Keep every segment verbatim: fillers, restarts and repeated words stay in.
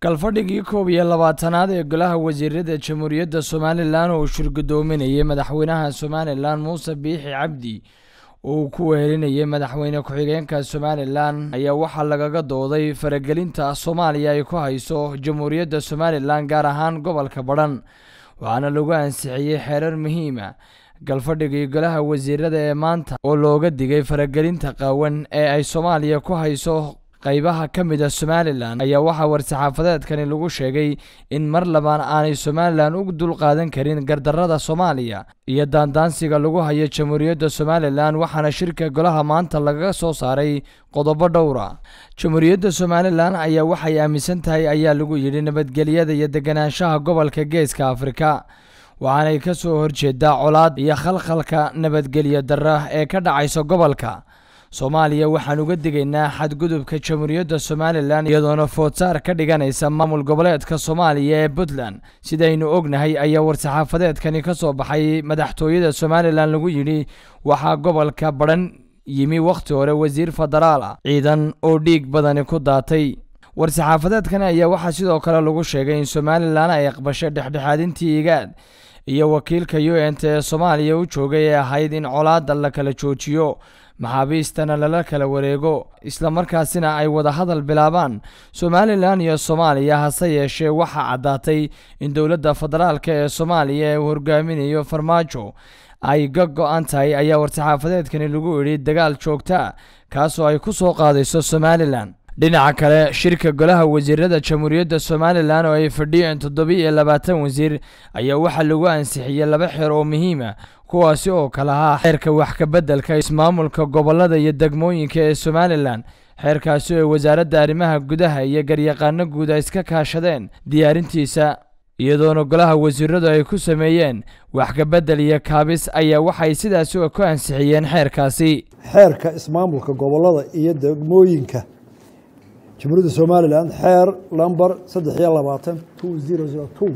kalfadhigii koob iyo labaatanaad ee golaha wasiirada jamhuuriyadda Somaliland oo shirgudoominayay madaxweynaha Somaliland Muuse Biixi Cabdi oo ku weerinayay madaxweyne ku-xigeenka Somaliland ayaa waxa lagaga dooday faragelinta Soomaaliya ay ku hayso jamhuuriyadda Somaliland gaar ahaan gobolka Badhan waxaana lagu ansixiyay xeerar muhiim ah galfadhigii golaha wasiirada ee maanta oo looga digay faragelinta qaawan ee ay Soomaaliya ku hayso qaybaha ka mid ah Somaliland ayaa waxa war-saxaafadeedkani lagu sheegay in mar labaan aanay Somaliland ugu dul qaadan karin gardarrada Soomaaliya iyo daandaansiga lagu hayo jamhuuriyadda Somaliland waxaana shirka golaha maanta laga soo saaray qodobo dhowr ah jamhuuriyadda Somaliland ayaa waxay aaminsan tahay ayaa lagu yiri nabadgelyada iyo deganaanshaha gobolka Geeska Afrika waxaanay ka soo horjeedaa colaad iyo khalkhalka nabadgelyo darra ee ka dhacaysa gobolka Soomaaliya waxaan uga digaynaa xadgudubka jamhuuriyadda Somaliland iyadoona foodsaar ka dhiganaysa maamul goboleedka Soomaaliya ee Puntland sidaynu ognahay ayaa war-saxaafadeedkani ka soo baxay madaxtooyada Somaliland lagu yiri waxa gobolka Badhan yimi waqti hore wasiir federaal ah ciidan oo dhiig badan ku daatay war-saxaafadeedkani ayaa waxa sidoo kale lagu sheegay in Somaliland ay aqbashay dhexdhexaadintii igaad iyo wakiilka U N ee Soomaaliya u joogay ee ahayd in colaadda la kala joojiyo maxaabiistana lala kala wareego isla markaasina ay wada hadal bilaabaan Somaliland iyo Soomaaliya hase yeeshee waxa cadaatay in dowladda federaalka ee Soomaaliya ee hogaaminayo Farmaajo ay go'an tahay ayaa war-saxaafadeedkani lagu yiri dagaal joogta kaasoo ay ku soo qaadayso Somaliland dhinaca kale shirka golaha wasiirada jamhuuriyadda Somaliland oo ay fadhiyeen toddoba iyo labaatan wasiir ayaa waxa lagu ansixiyay laba xeer oo muhiim ah kuwaasi oo kala ah xeerka wax ka beddelka ismaamulka gobolada iyo degmooyinka ee Somaliland xeerkaasi oo wasaaradda arrimaha gudaha iyo garyaqaano guud ay iska kaashadeen diyaarintiisa iyadoona golaha wasiiradu ay ku sameeyeen wax ka beddel iyo kaabis ayaa waxay sidaas ku ansixiyeen xeerkaasi xeerka ismaamulka gobolada iyo degmooyinka jamhuuriyadda Somaliland xeer lambar saddex iyo labaatan two zero zero two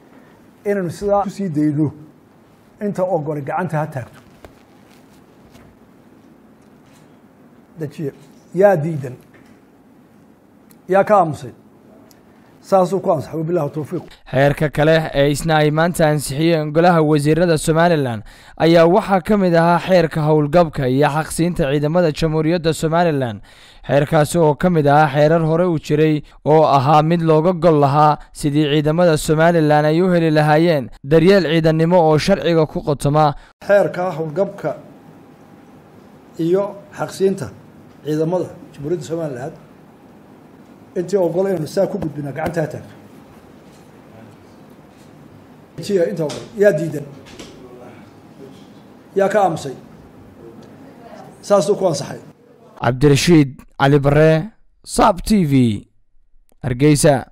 inaynu sidaa ku sii dayno inta ogol gacanta ha taagto dajiye yaa diidan yaa ka aamusay saasuu ku ansaxay billahi tawfiiq xeerka kale ee isna ay maanta ansixiyeen golaha wasiirada Somaliland ayaa waxa ka mid ahaa xeerka howlgabka iyo xaqsiinta ciidamada jamhuuriyadda Somaliland xeerkaasi oo ka mid ah xeerar hore u jiray oo ahaa mid looga gol lahaa sidii ciidamada Somaliland ay u heli lahaayeen daryeel ciidanimo oo sharciga ku qotoma xeerka howlgabka iyo xaqsiinta ciidamada jamhuuriyadda Somaliland intii ogol inuu saa ku gudbina gacanta taagto jiya inta ogol yaa diidan yaa ka aamusay saasuu ku ansaxay Cabdirashiid Cali Barre Sab T V Hargeysa.